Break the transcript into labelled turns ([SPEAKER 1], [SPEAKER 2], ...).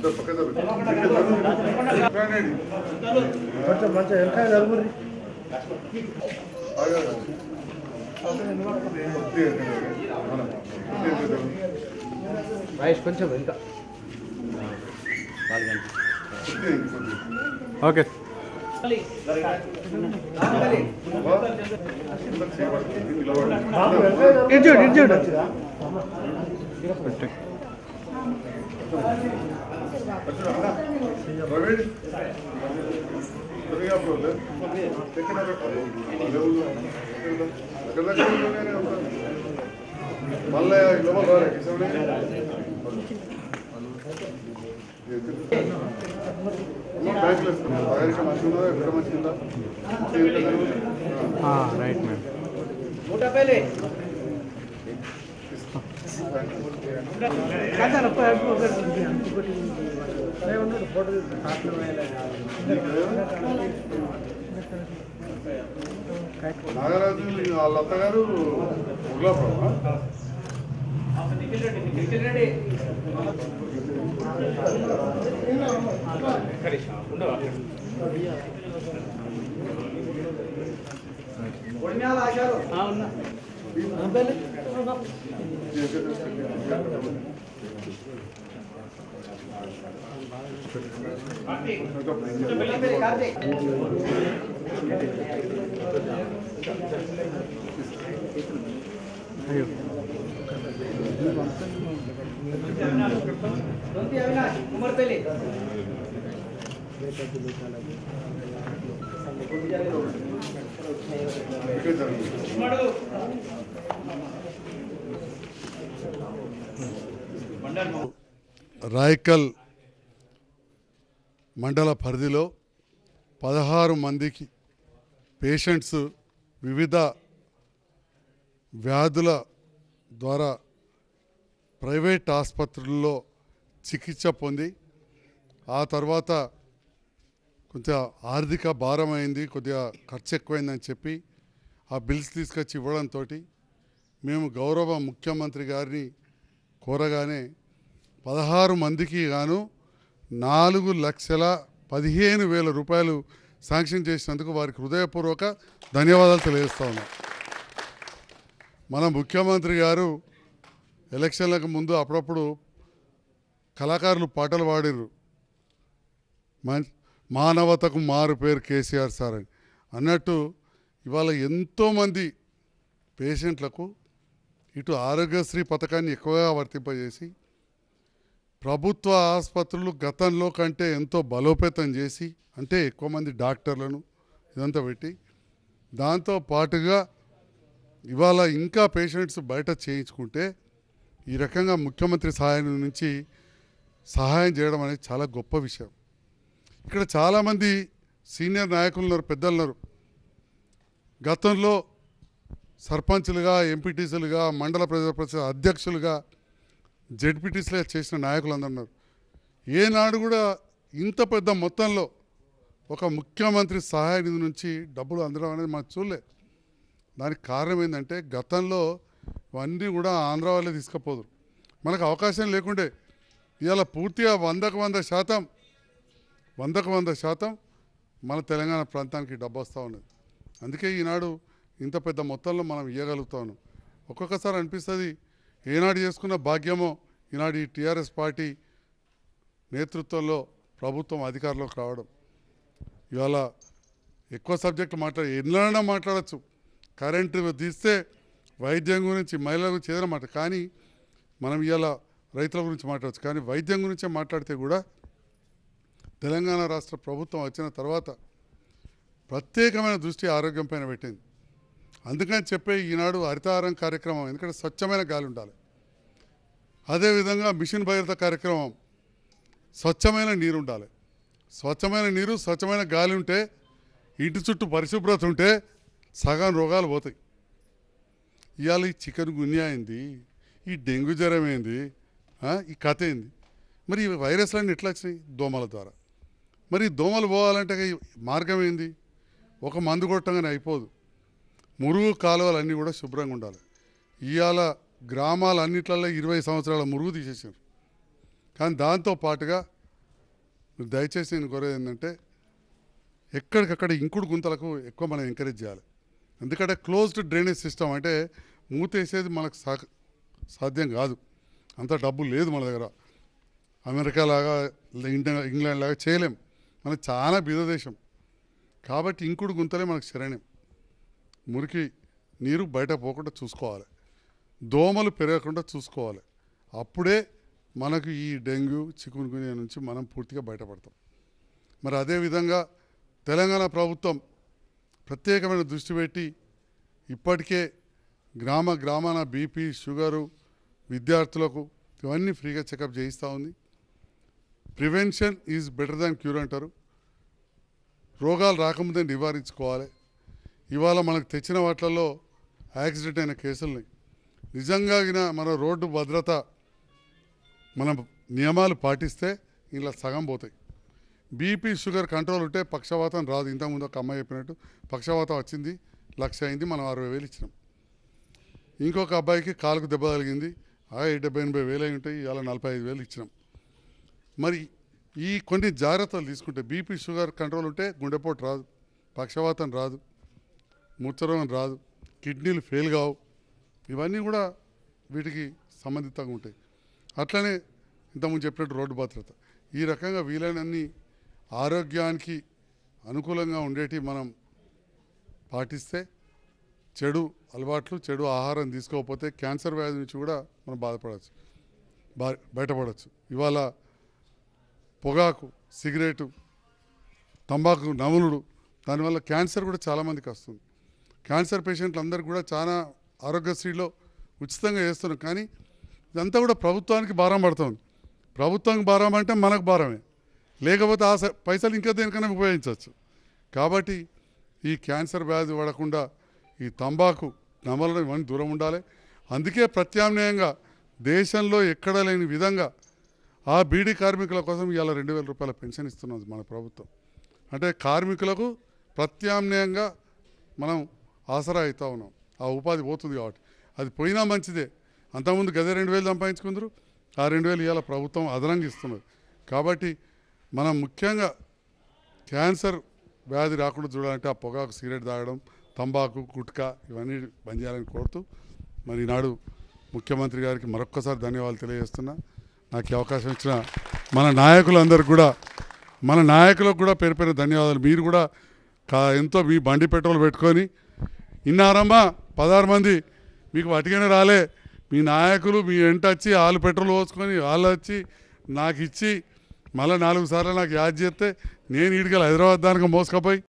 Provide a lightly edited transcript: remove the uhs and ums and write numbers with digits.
[SPEAKER 1] కొంచెం మంచిగా వెనకాయ నలుగురి మహేష్ కొంచెం వెనుక ఓకే రైట్ మ్యామ్
[SPEAKER 2] నాగరాజు వాళ్ళ అత్తగారు
[SPEAKER 1] అయ్యో
[SPEAKER 2] రాయకల్ మండల పరిధిలో 16 మందికి పేషెంట్స్ వివిధ వ్యాధుల ద్వారా ప్రైవేట్ ఆసుపత్రుల్లో చికిత్స పొంది ఆ తర్వాత కొంచెం ఆర్థిక భారం అయింది, కొద్దిగా ఖర్చు ఎక్కువైందని చెప్పి ఆ బిల్స్ తీసుకొచ్చి ఇవ్వడంతో మేము గౌరవ ముఖ్యమంత్రి గారిని కోరగానే 16 మందికి గాను 4,15,000 రూపాయలు శాంక్షన్ చేసినందుకు వారికి హృదయపూర్వక ధన్యవాదాలు తెలియజేస్తా ఉన్నాం. మన ముఖ్యమంత్రి గారు ఎలక్షన్లకు ముందు అప్పుడప్పుడు కళాకారులు పాటలు పాడిర్రు, మానవతకు మారు పేరు కేసీఆర్ సార్ అని అన్నట్టు ఇవాళ ఎంతోమంది పేషెంట్లకు ఇటు ఆరోగ్యశ్రీ పథకాన్ని ఎక్కువగా వర్తింపజేసి ప్రభుత్వ ఆసుపత్రులు గతంలో కంటే ఎంతో బలోపేతం చేసి, అంటే ఎక్కువ మంది డాక్టర్లను ఇదంతా పెట్టి దాంతో పాటుగా ఇవాళ ఇంకా పేషెంట్స్ బయట చేయించుకుంటే ఈ రకంగా ముఖ్యమంత్రి సహాయం నుంచి సహాయం చేయడం అనేది చాలా గొప్ప విషయం. ఇక్కడ చాలామంది సీనియర్ నాయకులు ఉన్నారు, పెద్దలు ఉన్నారు. గతంలో సర్పంచులుగా, ఎంపీటీసీలుగా, మండల ప్రజా పరిషత్ అధ్యక్షులుగా, జెడ్పీటీసీలుగా చేసిన నాయకులు అందరూ ఉన్నారు. ఏనాడు కూడా ఇంత పెద్ద మొత్తంలో ఒక ముఖ్యమంత్రి సహాయ నిధి నుంచి డబ్బులు అందడం అనేది మనం చూడలే. దానికి కారణం ఏంటంటే గతంలో ఇవన్నీ కూడా ఆంధ్ర వాళ్ళే తీసుకుపోదు, మనకు అవకాశం లేకుండే. ఇవాళ పూర్తిగా 100% మన తెలంగాణ ప్రాంతానికి డబ్బు వస్తూ ఉన్నది. అందుకే ఈనాడు ఇంత పెద్ద మొత్తంలో మనం ఇవ్వగలుగుతా ఉన్నాం. ఒక్కొక్కసారి అనిపిస్తుంది ఏనాడు చేసుకున్న భాగ్యమో ఈనాడు ఈ టీఆర్ఎస్ పార్టీ నేతృత్వంలో ప్రభుత్వం అధికారంలోకి రావడం. ఇవాళ ఎక్కువ సబ్జెక్టు ఎన్నైనా మాట్లాడచ్చు. కరెంటు తీస్తే వైద్యం గురించి, మహిళల గురించి ఏదైనా కానీ మనం ఇవాళ రైతుల గురించి మాట్లాడచ్చు. కానీ వైద్యం గురించే మాట్లాడితే కూడా తెలంగాణ రాష్ట్ర ప్రభుత్వం వచ్చిన తర్వాత ప్రత్యేకమైన దృష్టి ఆరోగ్యం పైన పెట్టింది. అందుకని చెప్పే ఈనాడు హరితహారం కార్యక్రమం, ఎందుకంటే స్వచ్ఛమైన గాలి ఉండాలి. అదేవిధంగా మిషన్ భగీరథ కార్యక్రమం, స్వచ్ఛమైన నీరు ఉండాలి. స్వచ్ఛమైన నీరు, స్వచ్ఛమైన గాలి ఉంటే, ఇంటి చుట్టూ పరిశుభ్రత ఉంటే సగం రోగాలు పోతాయి. ఇవాళ ఈ చికెన్ గున్యా అయింది, ఈ డెంగ్యూ జ్వరం ఏంది, ఈ కథ ఏంది. మరి ఈ వైరస్లన్నీ ఎట్లా వచ్చినాయి? దోమల ద్వారా. మరి దోమలు పోవాలంటే మార్గం ఏంది? ఒక మందు కొట్టంగానే అయిపోదు. మురుగు కాలువలన్నీ కూడా శుభ్రంగా ఉండాలి. ఇవాళ గ్రామాలన్నిట్లలో 20 సంవత్సరాల మురుగు తీసేసారు. కానీ దాంతో పాటుగా మీరు దయచేసి నేను కోరేది ఏంటంటే ఎక్కడికక్కడ ఇంకుడు గుంతలకు ఎక్కువ మనం ఎంకరేజ్ చేయాలి. ఎందుకంటే క్లోజ్డ్ డ్రైనేజ్ సిస్టమ్ అంటే మూతేసేది మనకు సాధ్యం కాదు, అంత డబ్బు లేదు మన దగ్గర. అమెరికా లాగా ఇంగ్లాండ్ లాగా చేయలేం, మనకు చాలా బీద దేశం. కాబట్టి ఇంకుడు గుంతలే మనకు శరణ్యం. మురికి నీరు బయట పోకుండా చూసుకోవాలి, దోమలు పెరగకుండా చూసుకోవాలి. అప్పుడే మనకు ఈ డెంగ్యూ చికున్గున్యా నుంచి మనం పూర్తిగా బయటపడతాం. మరి అదేవిధంగా తెలంగాణ ప్రభుత్వం ప్రత్యేకమైన దృష్టి పెట్టి ఇప్పటికే గ్రామాన బీపీ షుగరు విద్యార్థులకు ఇవన్నీ ఫ్రీగా చెకప్ చేయిస్తూ ఉంది. Prevention is better than cure అంటారు. రోగాలు రాకముందే నివారించుకోవాలి. ఇవాళ మనకు తెచ్చిన వాటిల్లో యాక్సిడెంట్ అయిన కేసుల్ని నిజంగా మన రోడ్డు భద్రత మనం నియమాలు పాటిస్తే ఇలా సగం పోతాయి. బీపీ షుగర్ కంట్రోల్ ఉంటే పక్షవాతం రాదు. ఇంతకుముందు ఒక అమ్మాయి చెప్పినట్టు పక్షవాతం వచ్చింది, 1,00,000 అయింది, మనం 60,000 ఇచ్చినాం. ఇంకొక అబ్బాయికి కాలుకు దెబ్బ తగిలింది, 70,000-80,000 అయి ఉంటాయి, ఇలా 45,000 ఇచ్చినాం. మరి ఈ కొన్ని జాగ్రత్తలు తీసుకుంటే బీపీ షుగర్ కంట్రోల్ ఉంటే గుండెపోటు రాదు, పక్షవాతం రాదు, మూత్రరోగం రాదు, కిడ్నీలు ఫెయిల్ కావు. ఇవన్నీ కూడా వీటికి సంబంధితంగా ఉంటాయి. అట్లనే ఇంతకుముందు చెప్పినట్టు రోడ్డు భద్రత, ఈ రకంగా వీలైనన్ని ఆరోగ్యానికి అనుకూలంగా ఉండేటి మనం పాటిస్తే చెడు అలవాట్లు చెడు ఆహారం తీసుకోకపోతే క్యాన్సర్ వ్యాధి నుంచి కూడా మనం బయటపడవచ్చు. ఇవాళ పొగాకు, సిగరెటు, తంబాకు నములుడు, దానివల్ల క్యాన్సర్ కూడా చాలామందికి వస్తుంది. క్యాన్సర్ పేషెంట్లు అందరికీ కూడా చాలా ఆరోగ్యశ్రీలో ఉచితంగా చేస్తున్నాం. కానీ ఇదంతా కూడా ప్రభుత్వానికి భారం పడుతుంది. ప్రభుత్వానికి భారం అంటే మనకు భారమే, లేకపోతే ఆ పైసలు ఇంకా దేనికైనా ఉపయోగించవచ్చు. కాబట్టి ఈ క్యాన్సర్ వ్యాధి పడకుండా ఈ తంబాకు నమలడం ఇవన్నీ దూరం ఉండాలి. అందుకే ప్రత్యామ్నాయంగా దేశంలో ఎక్కడ లేని విధంగా ఆ బీడీ కార్మికుల కోసం ఇవాళ 2,000 రూపాయల పెన్షన్ ఇస్తున్నాం మన ప్రభుత్వం. అంటే కార్మికులకు ప్రత్యామ్నాయంగా మనం ఆసరా అవుతా ఉన్నాం. ఆ ఉపాధి పోతుంది కాబట్టి అది పోయినా మంచిదే. అంతకుముందు గదే 2,000 సంపాదించుకుందరు, ఆ 2,000 ఇవాళ ప్రభుత్వం అదనంగా ఇస్తున్నది. కాబట్టి మనం ముఖ్యంగా క్యాన్సర్ వ్యాధి రాకుండా చూడాలంటే ఆ పొగాకు, సిగరెట్ తాగడం, తంబాకు, గుట్కా ఇవన్నీ బంద్ చేయాలని కోరుతూ మరి ఈనాడు ముఖ్యమంత్రి గారికి మరొక్కసారి ధన్యవాదాలు తెలియజేస్తున్నా. నాకు ఈ అవకాశం ఇచ్చిన మన నాయకులందరికీ కూడా, మన నాయకులకు కూడా పేరు పేరు ధన్యవాదాలు. మీరు కూడా ఎంతో మీ బండి పెట్రోల్ పెట్టుకొని ఇన్నారమ్మా 16 మంది మీకు వాటికైనా రాలే, మీ నాయకులు మీ వెంట వచ్చి వాళ్ళు పెట్రోల్ పోసుకొని వాళ్ళు వచ్చి నాకు ఇచ్చి మళ్ళీ 4 సార్లు నాకు యాద్ చేస్తే నేను ఈడికెళ్ళి హైదరాబాద్ దానికి మోసుకపోయి